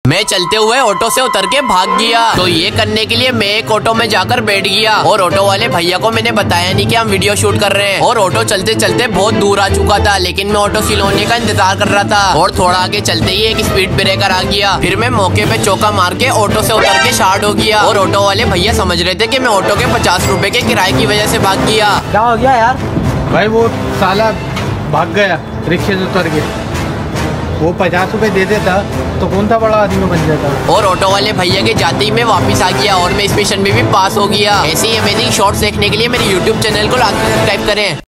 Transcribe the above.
मैं चलते हुए ऑटो से उतर के भाग गया। तो ये करने के लिए मैं एक ऑटो में जाकर बैठ गया और ऑटो वाले भैया को मैंने बताया नहीं कि हम वीडियो शूट कर रहे हैं। और ऑटो चलते चलते बहुत दूर आ चुका था, लेकिन मैं ऑटो सील होने का इंतजार कर रहा था। और थोड़ा आगे चलते ही एक स्पीड ब्रेकर आ गया। फिर मैं मौके पे चौका मार के ऑटो से उतर के शार्ट हो गया। और ऑटो वाले भैया समझ रहे थे कि मैं ऑटो के 50 रुपए के किराए की वजह से भाग गया। क्या हो गया यार? भाई वो साला भाग गया, रिक्शे से उतर के। वो 50 रुपए दे देता तो कौन सा बड़ा आदमी बन जाता। और ऑटो वाले भैया के जाते ही मैं वापस आ गया और मैं इस मिशन में भी पास हो गया। ऐसी अमेजिंग शॉर्ट्स देखने के लिए मेरे YouTube चैनल को लाजमी सब्सक्राइब करें।